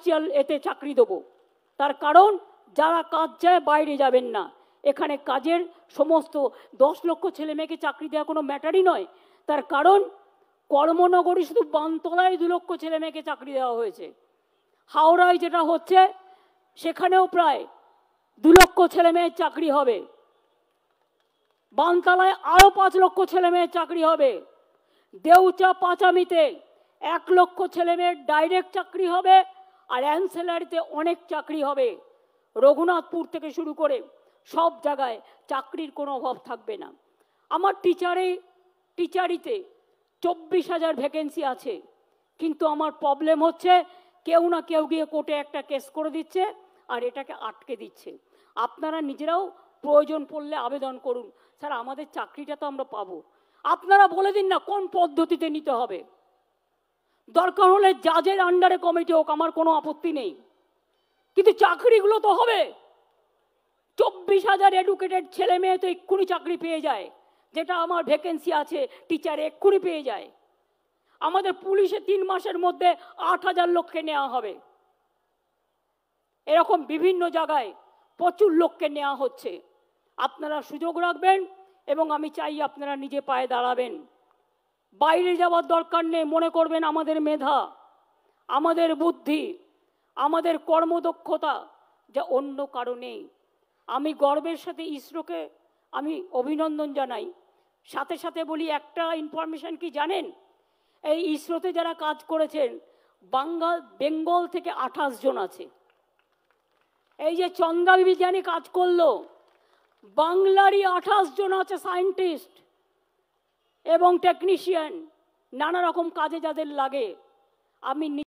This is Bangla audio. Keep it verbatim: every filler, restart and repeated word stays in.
কমার্শিয়াল এতে চাকরি দেবো। তার কারণ যারা কাজ চায় বাইরে যাবেন না, এখানে কাজের সমস্ত দশ লক্ষ ছেলে মেয়েকে চাকরি দেওয়া কোনো ম্যাটারই নয়। তার কারণ কর্মনগরী শুধু বানতলায় দু লক্ষ ছেলে মেয়েকে চাকরি দেওয়া হয়েছে। হাওড়ায় যেটা হচ্ছে সেখানেও প্রায় দু লক্ষ ছেলে মেয়ের চাকরি হবে। বানতলায় আরো পাঁচ লক্ষ ছেলে মেয়ের চাকরি হবে। দেউচা পাঁচামিতে এক লক্ষ ছেলে মেয়ের ডাইরেক্ট চাকরি হবে, আর অ্যানসেলারিতে অনেক চাকরি হবে। রঘুনাথপুর থেকে শুরু করে সব জায়গায় চাকরির কোনো অভাব থাকবে না। আমার টিচারে টিচারিতে চব্বিশ হাজার ভ্যাকেন্সি আছে, কিন্তু আমার প্রবলেম হচ্ছে কেউ না কেউ গিয়ে কোর্টে একটা কেস করে দিচ্ছে আর এটাকে আটকে দিচ্ছে। আপনারা নিজেরাও প্রয়োজন পড়লে আবেদন করুন, স্যার আমাদের চাকরিটা তো আমরা পাবো। আপনারা বলে দিন না কোন পদ্ধতিতে নিতে হবে। দরকার হলে জাজের আন্ডারে কমিটি হোক, আমার কোনো আপত্তি নেই, কিন্তু চাকরিগুলো তো হবে। চব্বিশ হাজার এডুকেটেড ছেলে মেয়ে তো এক্ষুনি চাকরি পেয়ে যায়, যেটা আমার ভ্যাকেন্সি আছে টিচারে এক্ষুনি পেয়ে যায়। আমাদের পুলিশে তিন মাসের মধ্যে আট হাজার লোককে নেওয়া হবে। এরকম বিভিন্ন জায়গায় প্রচুর লোককে নেওয়া হচ্ছে। আপনারা সুযোগ রাখবেন এবং আমি চাই আপনারা নিজে পায়ে দাঁড়াবেন। বাইরে যাওয়ার দরকার নেই। মনে করবেন আমাদের মেধা, আমাদের বুদ্ধি, আমাদের কর্মদক্ষতা যা অন্য কারণেই। আমি গর্বের সাথে ইসরোকে আমি অভিনন্দন জানাই। সাথে সাথে বলি একটা ইনফরমেশন কি জানেন, এই ইসরোতে যারা কাজ করেছেন বাঙ্গাল বেঙ্গল থেকে আঠাশ জন আছে। এই যে চন্দ্রা বিজ্ঞানী কাজ করলো, বাংলারই আঠাশ জন আছে সায়েন্টিস্ট এবং টেকনিশিয়ান, নানা রকম কাজে যাদের লাগে। আমি